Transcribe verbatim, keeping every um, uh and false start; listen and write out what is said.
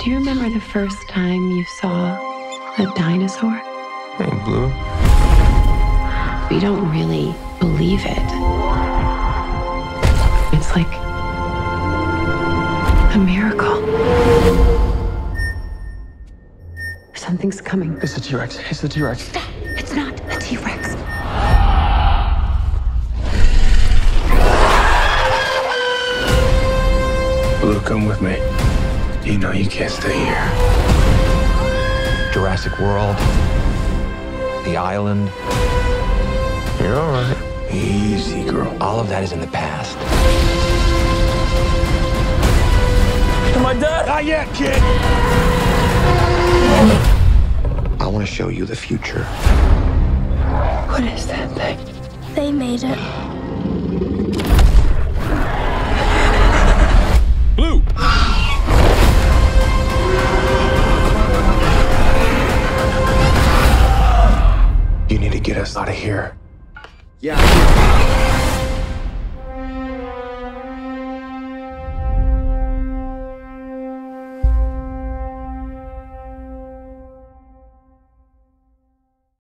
Do you remember the first time you saw a dinosaur? Hey, Blue. We don't really believe it. It's like a miracle. Something's coming. It's a T-Rex. It's a T-Rex. Stop! It's not a T-Rex. Blue, come with me. You know you can't stay here. Jurassic World, The Island. You're all right. Easy, girl. All of that is in the past. Am I dead? Not yet, kid. I want to show you the future. What is that thing? They made it. Blue! You need to get us out of here. Yeah.